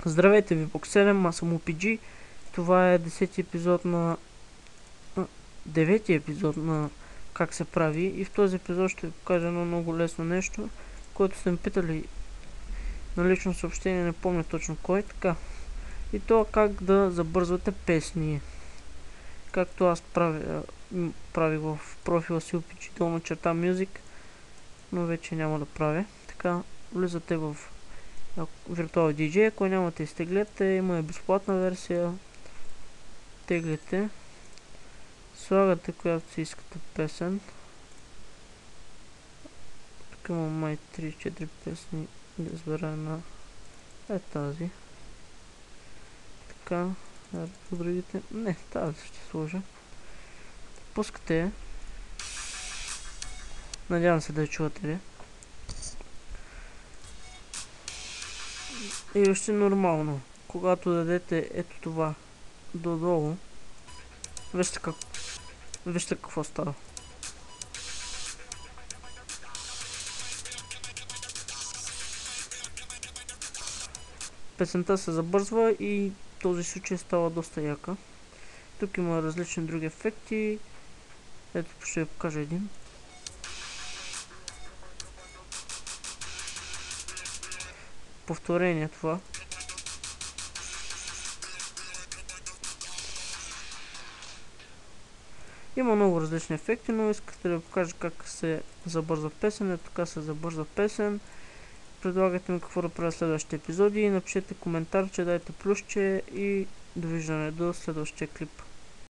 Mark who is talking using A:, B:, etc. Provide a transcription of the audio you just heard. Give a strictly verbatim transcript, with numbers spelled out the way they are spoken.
A: Здравейте ви, Бог седем, аз съм О Пи Джи. Това е десети епизод на... девети епизод на как се прави. И в този епизод ще ви покажа едно много лесно нещо, което сте ме питали на лично съобщение, не помня точно кой. Така. И то как да забързвате песни. Както аз правя, правих в профила си О Пи Джи долна черта Music, но вече няма да правя. Така, влизате в Virtual ди джей, ако нямате изтеглете, има и безплатна версия. Теглите, слагате която си искате песен. Тук има май три-четири песни, да избера една. Е тази. Така, по другите. Не, тази ще сложа. Пускате я. Надявам се да я чувате ли. И още нормално. Когато дадете ето това додолу, вижте как... вижте какво става. Песента се забързва и този случай става доста яка. Тук има различни други ефекти. Ето ще ви покажа един. Повторение това. Има много различни ефекти, но искате да ви покажа как се забързва песен. Ето така се забързва песен. Предлагайте ми какво да правя в следващите епизоди. Напишете коментар, че дайте плюсче и довиждане до следващия клип.